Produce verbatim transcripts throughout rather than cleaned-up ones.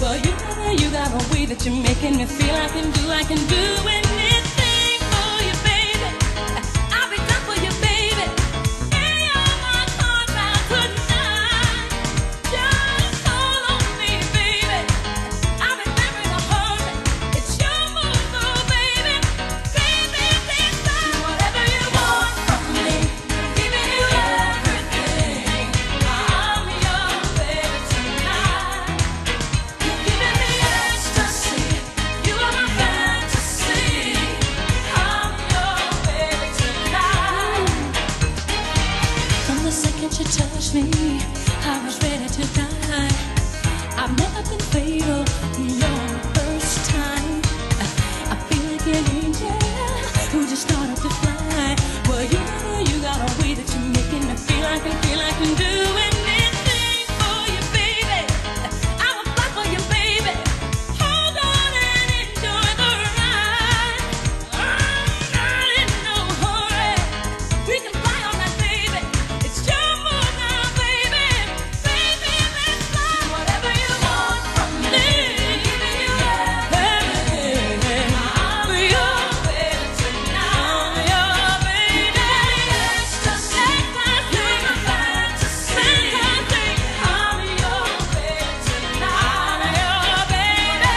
Well, you got a, you got a way that you're making me feel I can do, I can do anything for you, baby. I'll be done for you, baby. Any of my heart out tonight. Just call on me, baby. I'll be there in a hurry. It's your move, oh, baby. Baby, please do whatever you want from me. Giving you everything. I'm your baby tonight. You're giving me ecstasy. You are my fantasy. I'm your baby tonight. From the second you touched me, I was ready to die. I've never been fatal, no, first time. I feel like an angel who just started to fly. Well, you know, you got a way that you're making me feel I can, feel I can do anything for you, baby. I will fly for you, baby. Hold on and enjoy the ride. I'm not in no hurry. We can fly on that, baby. It's your move now, baby. Baby, let's fly. Whatever you want from me. Giving you everything. I'm your baby tonight. I'm your baby. Ecstasy. You're my fantasy. I'm your baby tonight. I'm your baby.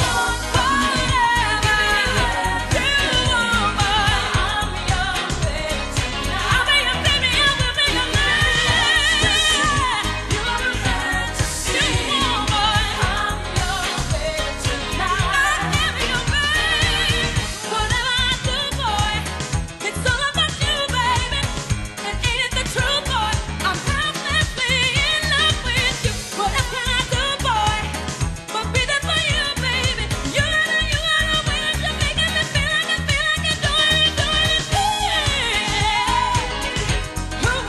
Whatever you want, boy. I'm your baby tonight. I'll be your baby. I will be your man. You are my fantasy. Boy, I'm your baby tonight. I am your baby. Whatever I do, boy, it's all about you, baby. And ain't it the truth, boy? I'm helplessly in love with you. What else can I do, boy, but be there for you, baby? You gotta, you gotta win. You're making me feel like I feel like I do it, do it, do it. Ooh,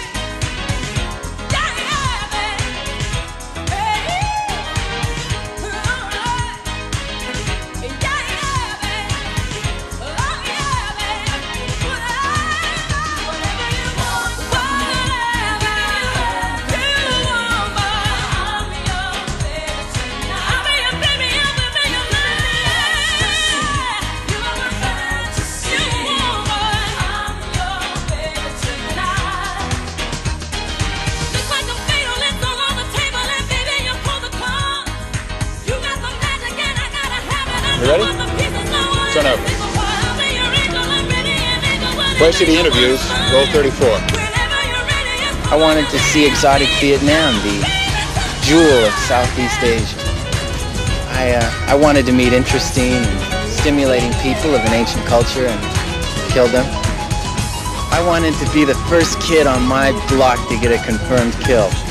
yeah, yeah, baby. Hey, all right. Yeah, yeah, baby. Oh, yeah, baby. Whatever you want, whatever you want, boy. I'm your baby tonight. I'll be your baby. I will be your man. You are my fantasy. Boy, I'm your baby tonight. Just like a fatal, it's all on the table, and baby, you pull the card. You got the magic, and I gotta have it. I You ready? want the pieces, no one Turn else over. is before. I'll be your angel, I'm ready, and angel, whatever Place of the you interviews, want. roll thirty-four. Whenever you're ready, it's I wanted to see exotic Vietnam, the jewel of Southeast Asia. I, uh, I wanted to meet interesting and stimulating people of an ancient culture and kill them. I wanted to be the first kid on my block to get a confirmed kill.